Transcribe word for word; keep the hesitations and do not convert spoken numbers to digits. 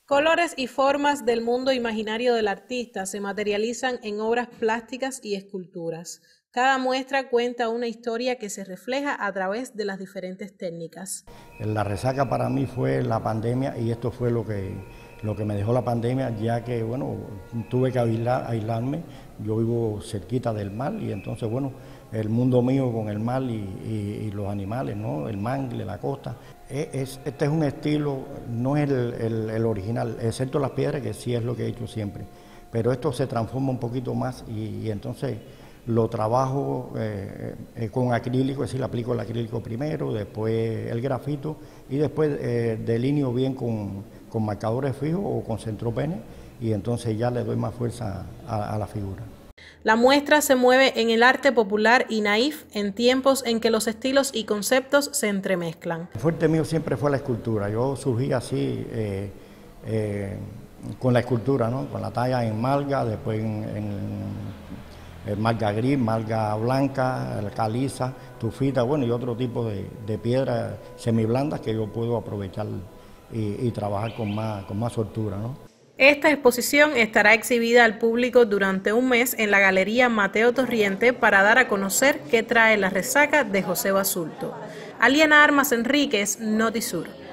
Colores y formas del mundo imaginario del artista se materializan en obras plásticas y esculturas. Cada muestra cuenta una historia que se refleja a través de las diferentes técnicas. La resaca para mí fue la pandemia y esto fue lo que, lo que me dejó la pandemia, ya que bueno, tuve que aislar, aislarme. Yo vivo cerquita del mar y entonces bueno, el mundo mío con el mar y, y, y los animales, ¿no? El mangle, la costa. Es, este es un estilo, no es el, el, el original, excepto las piedras, que sí es lo que he hecho siempre. Pero esto se transforma un poquito más y, y entonces lo trabajo eh, eh, con acrílico, es decir, aplico el acrílico primero, después el grafito y después eh, delineo bien con, con marcadores fijos o con centropene y entonces ya le doy más fuerza a, a la figura. La muestra se mueve en el arte popular y naif en tiempos en que los estilos y conceptos se entremezclan. El fuerte mío siempre fue la escultura. Yo surgí así eh, eh, con la escultura, ¿no? Con la talla en malga, después en, en malga gris, malga blanca, caliza, tufita, bueno, y otro tipo de, de piedras semiblandas que yo puedo aprovechar y, y trabajar con más, con más soltura, ¿no? Esta exposición estará exhibida al público durante un mes en la Galería Mateo Torriente para dar a conocer qué trae la resaca de José Basulto. Aliana Armas Enríquez, Notisur.